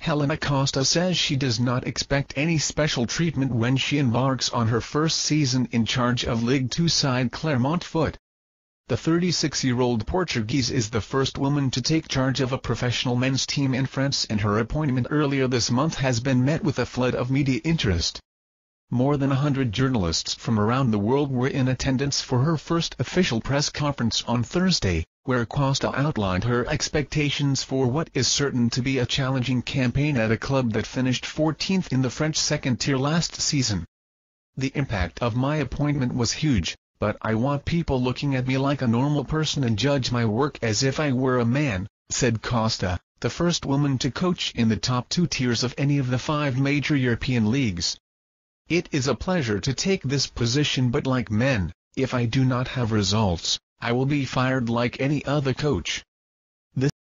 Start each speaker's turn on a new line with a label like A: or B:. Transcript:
A: Helena Costa says she does not expect any special treatment when she embarks on her first season in charge of Ligue 2 side Clermont Foot. The 36-year-old Portuguese is the first woman to take charge of a professional men's team in France, and her appointment earlier this month has been met with a flood of media interest. More than 100 journalists from around the world were in attendance for her first official press conference on Thursday, where Costa outlined her expectations for what is certain to be a challenging campaign at a club that finished 14th in the French second tier last season. "The impact of my appointment was huge, but I want people looking at me like a normal person and judge my work as if I were a man," said Costa, the first woman to coach in the top two tiers of any of the 5 major European leagues. "It is a pleasure to take this position, but like men, if I do not have results, I will be fired like any other coach.